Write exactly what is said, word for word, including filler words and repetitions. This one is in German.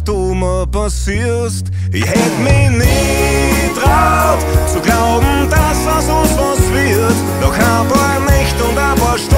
du mir passierst. Ich hätt mich nie traut zu glauben, dass aus uns was wird. Noch ein paar Nächte und ein paar Stunden